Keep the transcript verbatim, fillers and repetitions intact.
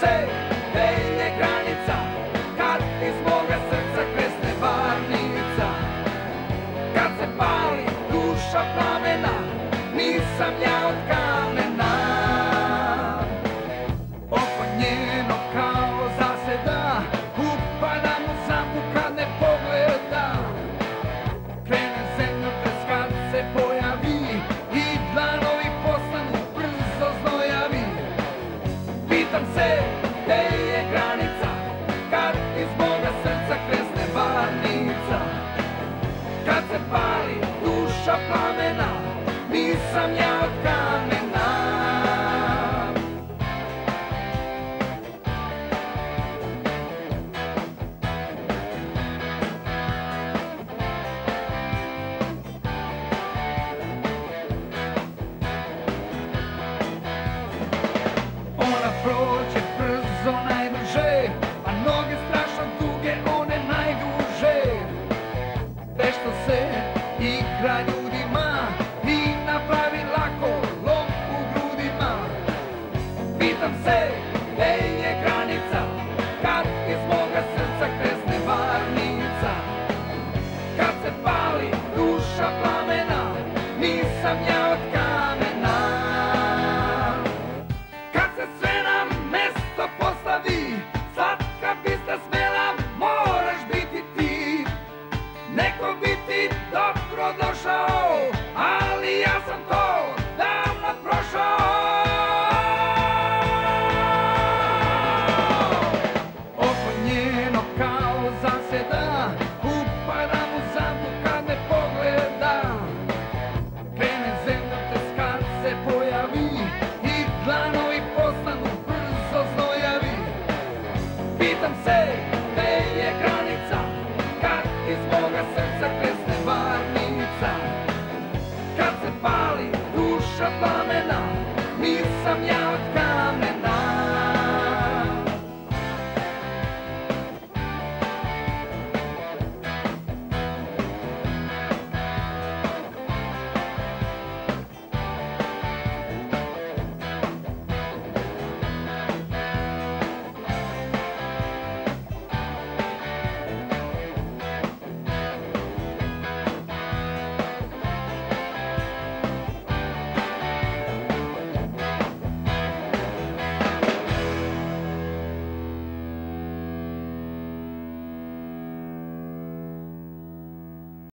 se, gde je granica, kad iz moga srca kresne varnica. Kad se pali duša plamena, nisam ja od kamena. Oko njeno kao zaseda, upada mu zamku kad ne pogleda. Krene zemljotres kad se pojavi i dlanovi postanu brzo znojavi. Pitam se, gde je granica, kad iz moga srca kresne varnica. Kad se pali duša plamena, nisam ja od kamena. Ona prođe brzo najbrže, a noge strašno duge, one najduže. Vešto se igra ljudima i napravi lako lom u grudima. Pitam se, gde je granica, kad iz moga srca kresne varnica. Kad se pali duša plamena, nisam ja od kamena. Kad se sve na mesto postavi, slatka bistra smela moraš biti ti. Neko bi ti dobro došao, ali ja sam to davno prošao. Oko njeno kao zaseda, upada mu zamku kad ne pogleda. Krene zemljotres kad se pojavi i dlanovi postanu brzo znojavi. Pitam se,